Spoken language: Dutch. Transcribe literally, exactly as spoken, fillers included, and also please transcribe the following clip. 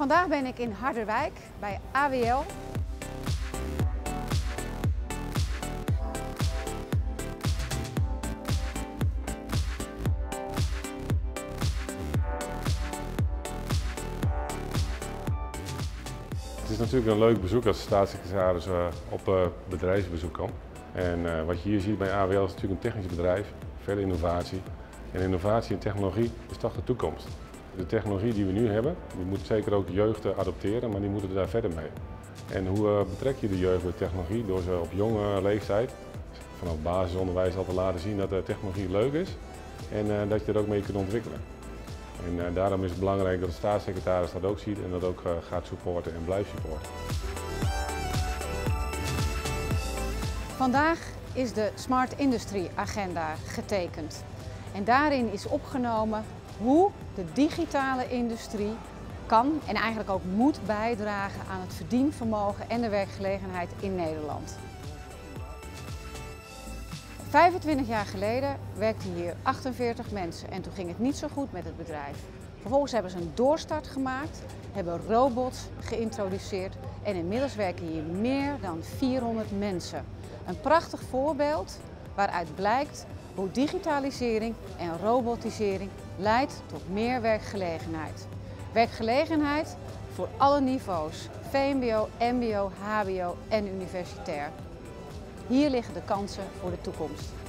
Vandaag ben ik in Harderwijk bij A W L. Het is natuurlijk een leuk bezoek als staatssecretaris op bedrijfsbezoek komt. En wat je hier ziet bij A W L is natuurlijk een technisch bedrijf, veel innovatie. En innovatie en technologie is toch de toekomst. De technologie die we nu hebben, die moet zeker ook de jeugd adopteren, maar die moeten daar verder mee. En hoe betrek je de jeugd bij technologie? Door ze op jonge leeftijd, vanaf basisonderwijs al te laten zien dat de technologie leuk is en dat je er ook mee kunt ontwikkelen. En daarom is het belangrijk dat de staatssecretaris dat ook ziet en dat ook gaat supporten en blijft supporten. Vandaag is de Smart Industry Agenda getekend. En daarin is opgenomen hoe de digitale industrie kan en eigenlijk ook moet bijdragen aan het verdienvermogen en de werkgelegenheid in Nederland. vijfentwintig jaar geleden werkten hier achtenveertig mensen en toen ging het niet zo goed met het bedrijf. Vervolgens hebben ze een doorstart gemaakt, hebben robots geïntroduceerd en inmiddels werken hier meer dan vierhonderd mensen. Een prachtig voorbeeld waaruit blijkt hoe digitalisering en robotisering leidt tot meer werkgelegenheid. Werkgelegenheid voor alle niveaus, V M B O, M B O, H B O en universitair. Hier liggen de kansen voor de toekomst.